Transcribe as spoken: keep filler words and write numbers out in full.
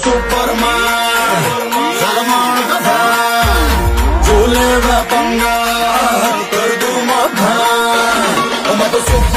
Superman Salman का fan झूले में पंगा कर दूं मैं मैं तो